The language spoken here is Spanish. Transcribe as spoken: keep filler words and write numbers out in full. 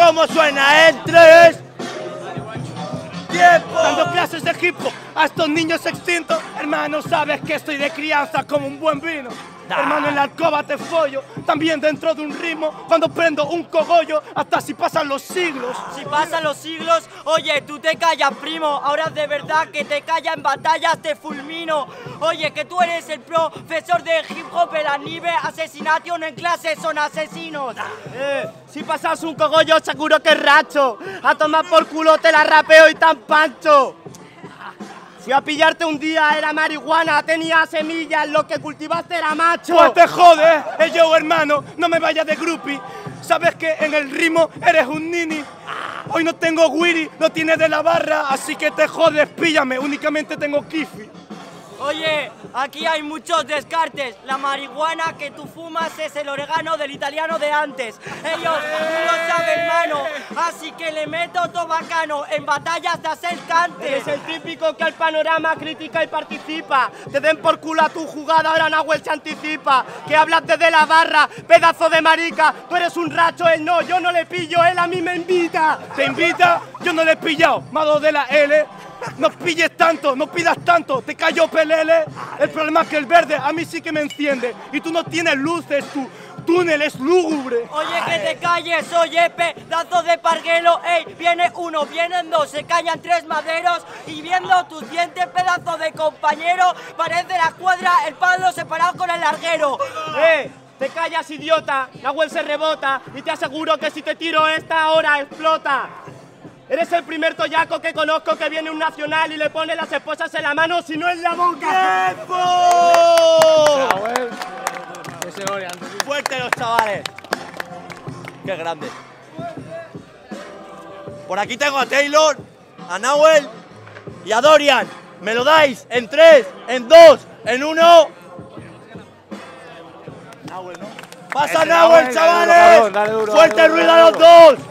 cómo suena en tres. ¡Tiempo! Dando clases de hip hop a estos niños extintos. Hermano, sabes que estoy de crianza como un buen vino. Da. Hermano, en la alcoba te follo, también dentro de un ritmo. Cuando prendo un cogollo, hasta si pasan los siglos. Si pasan los siglos, oye, tú te callas, primo. Ahora de verdad que te callas, en batallas te fulmino. Oye, que tú eres el profesor de hip hop, el anime, asesinación en clase, son asesinos. Eh, si pasas un cogollo, seguro que es racho. A tomar por culo te la rapeo y tan pancho. Si a pillarte un día era marihuana, tenía semillas, lo que cultivaste era macho. Pues te jodes, eh, yo hermano, no me vayas de groupie. Sabes que en el ritmo eres un nini. Hoy no tengo Wiri, lo tienes de la barra, así que te jodes, píllame, únicamente tengo Kifi. Oye, aquí hay muchos descartes. La marihuana que tú fumas es el orégano del italiano de antes. Ellos no lo saben, hermano. Así que le meto todo bacano. En batallas das el cante. Eres el típico que al panorama critica y participa. Te den por culo a tu jugada, ahora Nahuel se anticipa. Que hablas desde la barra, pedazo de marica. Tú eres un racho, él no, yo no le pillo, él a mí me invita. ¿Te invita? Yo no le he pillado. Mado de la L. No pilles tanto, no pidas tanto, te cayó pelele. El problema es que el verde a mí sí que me enciende. Y tú no tienes luces, tu túnel es lúgubre. Oye, que te calles, oye, pedazo de parguelo. Ey, viene uno, vienen dos, se callan tres maderos. Y viendo tus dientes, pedazo de compañero, parece la cuadra, el palo separado con el larguero. Eh, te callas, idiota, Nahuel se rebota. Y te aseguro que si te tiro esta hora explota. Eres el primer toyaco que conozco que viene un nacional y le pone las esposas en la mano, si no en la boca. ¡Tiempo! Fuerte los chavales. Qué grande. Por aquí tengo a Taylor, a Nahuel y a Dorian. ¿Me lo dais? En tres, en dos, en uno. Nahuel, ¿no? ¡Pasa Nahuel, chavales! Dale duro, dale duro, ¡fuerte ruido a los dos!